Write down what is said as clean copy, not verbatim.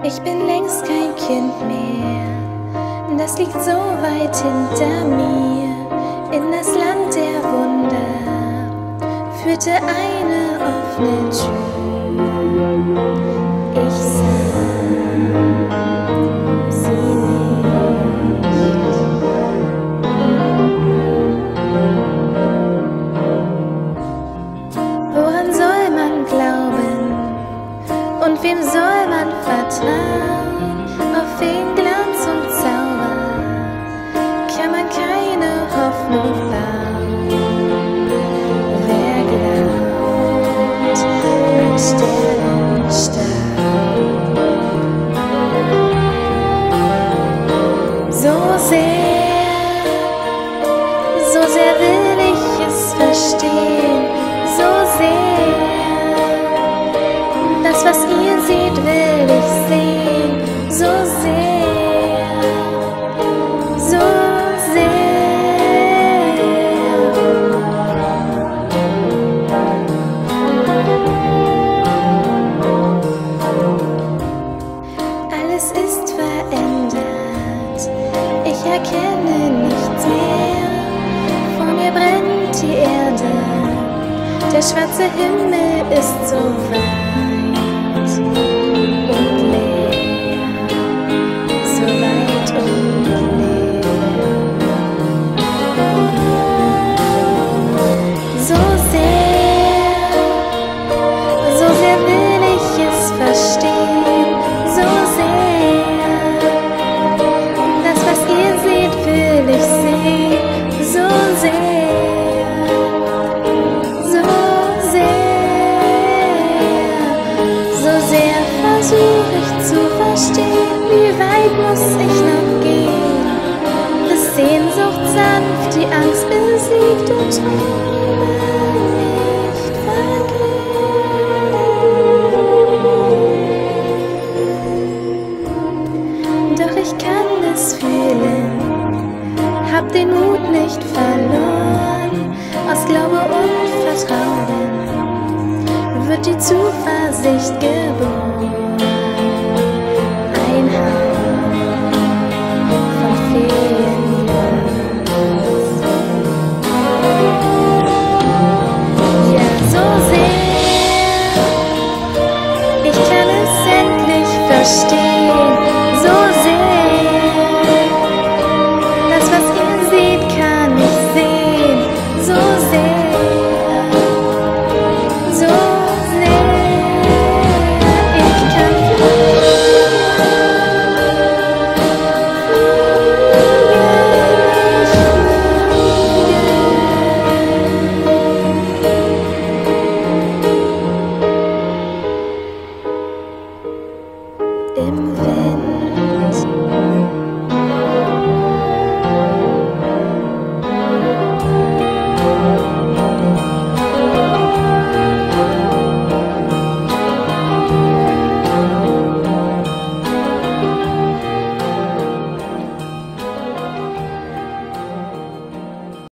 Ich bin längst kein Kind mehr, das liegt so weit hinter mir. In das Land der Wunder führte eine offene Tür. Ich sah sie nicht. Woran soll man glauben und wem soll man vertrauen? Auf wen Glanz und Zauber kann man keine Hoffnung bauen. Wer glaubt an Sternenstaub? So sehr will ich es verstehen, so sehr. Das, was ihr seht, will ich sehen, so sehr, so sehr. Alles ist verändert, ich erkenne nichts mehr. Vor mir brennt die Erde, der schwarze Himmel ist so weit und leer, so weit und leer. So sehr will ich es verstehen, so sehr. Das, was ihr seht, will ich sehen, so sehr, so sehr versuche ich zu verstehen, wie weit muss ich noch gehen, bis Sehnsucht sanft die Angst besiegt und Träume nicht vergehen. Doch ich kann es fühlen, hab den Mut nicht verloren, aus Glaube und Vertrauen wird die Zuversicht geboren.